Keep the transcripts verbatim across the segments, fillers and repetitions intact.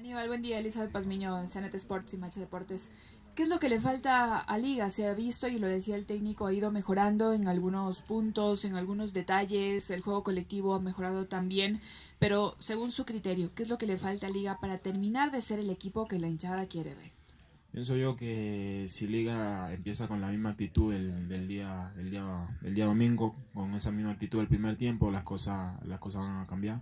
Aníbal, buen día. Elizabeth Pazmiño en C N T Sports y Macha Deportes. ¿Qué es lo que le falta a Liga? Se ha visto, y lo decía el técnico, ha ido mejorando en algunos puntos, en algunos detalles, el juego colectivo ha mejorado también, pero según su criterio, ¿qué es lo que le falta a Liga para terminar de ser el equipo que la hinchada quiere ver? Pienso yo que si Liga empieza con la misma actitud el, del día, el día, el día domingo, con esa misma actitud del primer tiempo, las cosas, las cosas van a cambiar.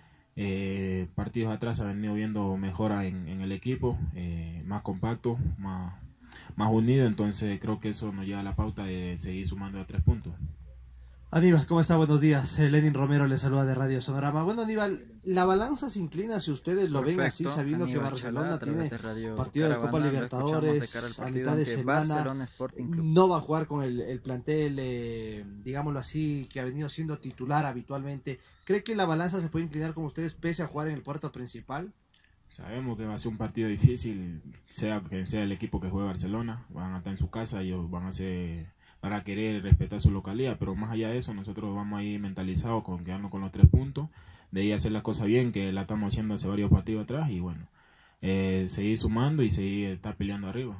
Eh, partidos atrás ha venido viendo mejora en, en el equipo, eh, más compacto, más, más unido, entonces creo que eso nos lleva a la pauta de seguir sumando a tres puntos. Aníbal, ¿cómo está? Buenos días. Eh, Lenin Romero le saluda de Radio Sonorama. Bueno, Aníbal, la balanza se inclina si ustedes lo Perfecto. ven así, sabiendo Aníbal que Barcelona Chalá, tiene de partido de Copa Libertadores de a mitad de semana, no va a jugar con el, el plantel, eh, digámoslo así, que ha venido siendo titular habitualmente. ¿Cree que la balanza se puede inclinar con ustedes pese a jugar en el puerto principal? Sabemos que va a ser un partido difícil, sea que sea el equipo que juegue Barcelona, van a estar en su casa y van a ser... para querer respetar su localidad, pero más allá de eso nosotros vamos a ir mentalizados con quedarnos con los tres puntos, de ahí hacer las cosas bien, que la estamos haciendo hace varios partidos atrás, y bueno, eh, seguir sumando y seguir estar peleando arriba.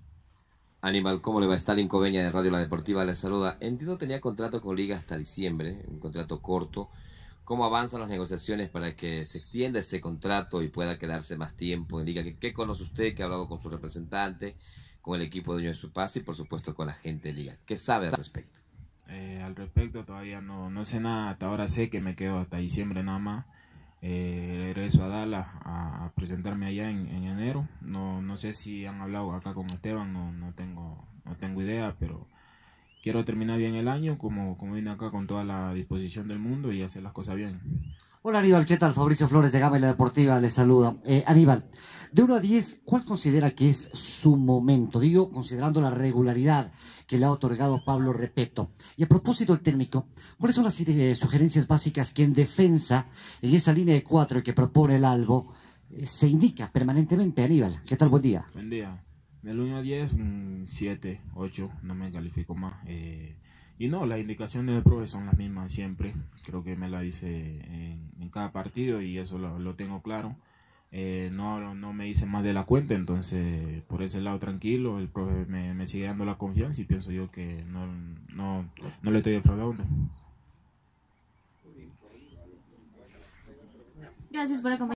Aníbal, ¿cómo le va? Stalin Coveña de Radio La Deportiva le saluda. Entiendo tenía contrato con Liga hasta diciembre, un contrato corto. ¿Cómo avanzan las negociaciones para que se extienda ese contrato y pueda quedarse más tiempo en Liga? ¿Qué, qué conoce usted, que ha hablado con su representante, con el equipo dueño de su pase y por supuesto con la gente de Liga? ¿Qué sabe al respecto? Eh, al respecto todavía no, no sé nada, hasta ahora sé que me quedo hasta diciembre nada más. Eh, regreso a Dallas a, a presentarme allá en, en enero. No, no sé si han hablado acá con Esteban, no, no, tengo, no tengo idea, pero quiero terminar bien el año, como, como vine acá con toda la disposición del mundo y hacer las cosas bien. Hola Aníbal, ¿qué tal? Fabricio Flores de Gama y La Deportiva les saluda. Eh, Aníbal, de uno a diez, ¿cuál considera que es su momento? Digo, considerando la regularidad que le ha otorgado Pablo Repeto. Y a propósito del técnico, ¿cuáles son las eh, sugerencias básicas que en defensa, en esa línea de cuatro que propone el Albo, eh, se indica permanentemente? Aníbal, ¿qué tal? Buen día. Buen día. Del uno a diez, un siete, ocho, no me califico más. Eh, y no, las indicaciones del profe son las mismas siempre. Creo que me la dice en, en cada partido y eso lo, lo tengo claro. Eh, no, no me hice más de la cuenta, entonces por ese lado tranquilo. El profe me, me sigue dando la confianza y pienso yo que no, no, no le estoy defraudando. Gracias por acompañarnos.